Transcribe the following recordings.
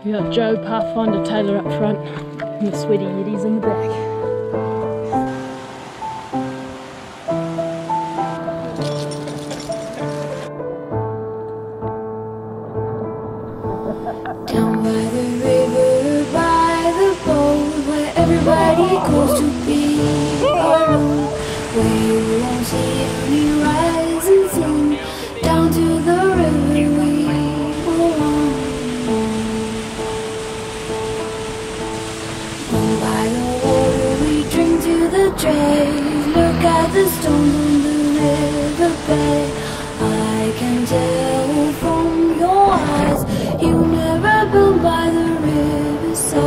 We got Joe, Pathfinder, Taylor up front, and the sweaty yiddies in the back. Down by the river, by the boat, where everybody goes to be alone, where you won't see any rising sun. Down to the river we belong. Down by the water we drink to the dregs. Look at the stones on the riverbed. I can tell from your eyes you've never been by the riverside.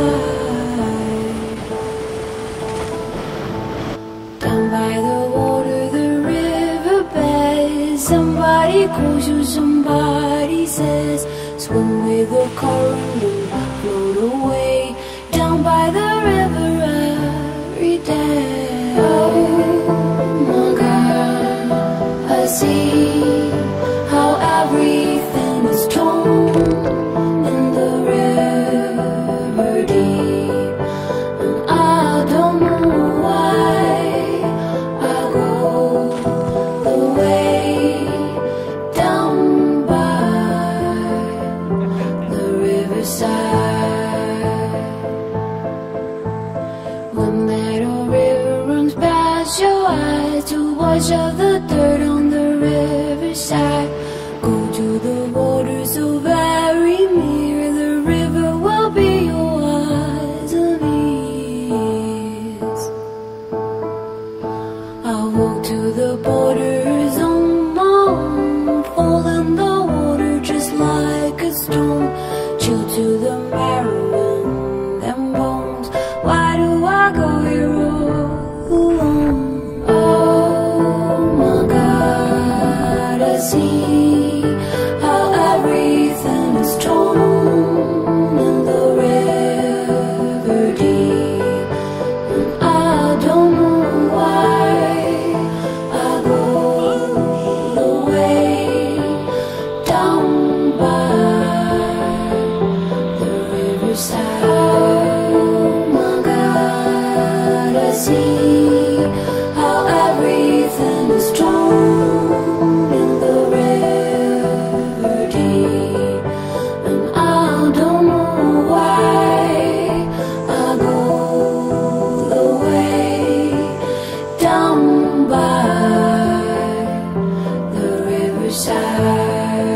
Down by the water, the riverbed, somebody calls you, somebody says, swim with the current and float away. Down by the river every day. Oh my God, I see how everything is torn in the river deep, and I don't know why I go the way down by the riverside. When that old river runs past your eyes to wash off the dirt on the riverside, go to the water so very near. The river will be your eyes and ears. I'll walk to the borders on my own, fall in the water just like a stone, chill to the marrow in them bones. Why do I go here all alone? Oh my God, I see how everything is torn in the river deep, and I don't know why I go the way down by the riverside. Oh my God, I see how everything is torn in the river deep, and I don't know why I go the way down by the riverside.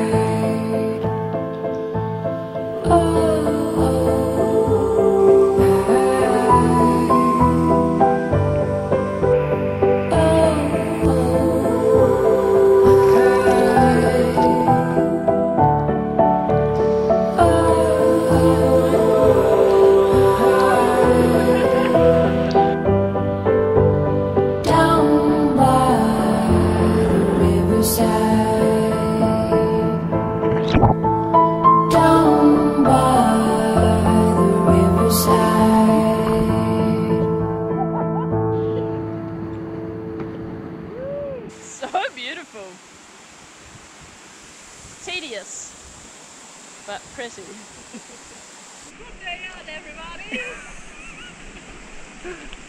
Down by the riverside, down by the riverside. So beautiful. Tedious, but pretty. Good day out, everybody!